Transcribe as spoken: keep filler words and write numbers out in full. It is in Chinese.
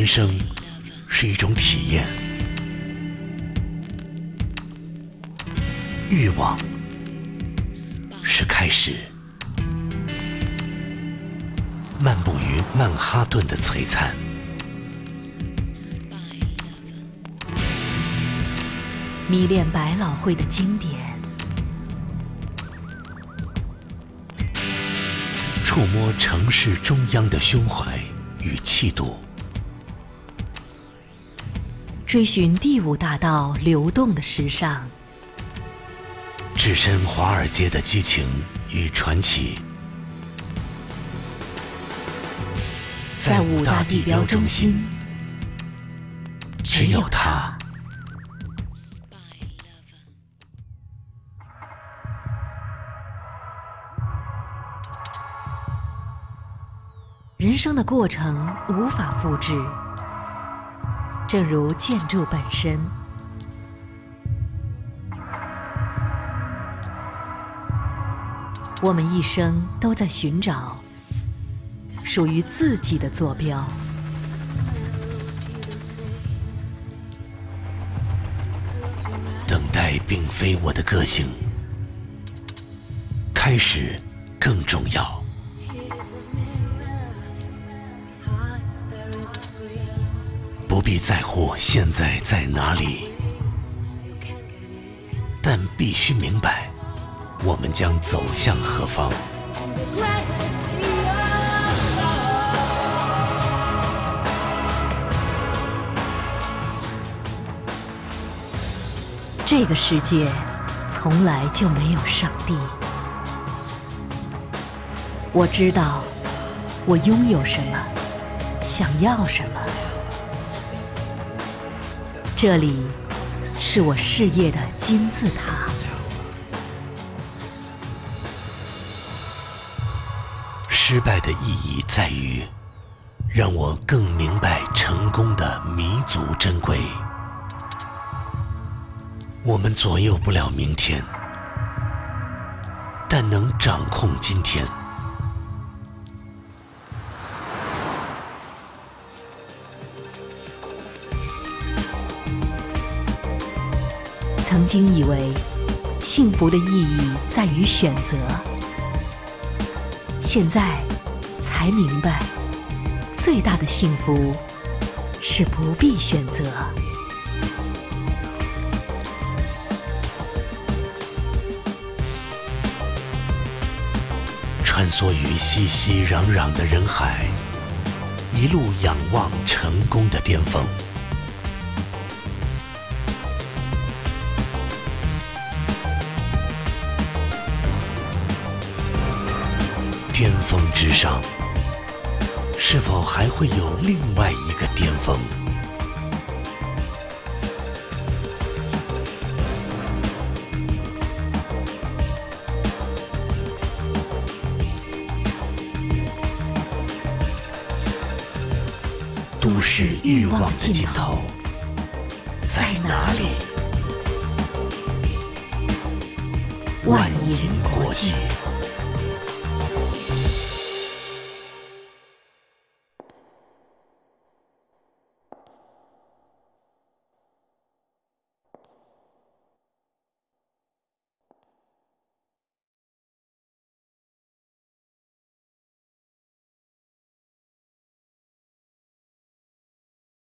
生是一种体验，欲望是开始。漫步于曼哈顿的璀璨， 迷恋百老汇的经典， 触摸城市中央的胸怀与气度， 追寻第五大道流动的时尚， 置身华尔街的激情与传奇。 在五大地标中心， 只有它。 人生的过程无法复制，正如建筑本身。我们一生都在寻找属于自己的坐标。 等待并非我的个性，开始更重要。不必在乎现在在哪里，但必须明白，我们将走向何方。 这个世界从来就没有上帝。我知道我拥有什么，想要什么。这里是我事业的金字塔。 失败的意义在于，让我更明白成功的弥足珍贵。我们左右不了明天，但能掌控今天。 曾经以为幸福的意义在于选择，现在才明白，最大的幸福是不必选择。 穿梭于熙熙攘攘的人海，一路仰望成功的巅峰。巅峰之上，是否还会有另外一个巅峰？都市欲望的尽头在哪里？万银国际。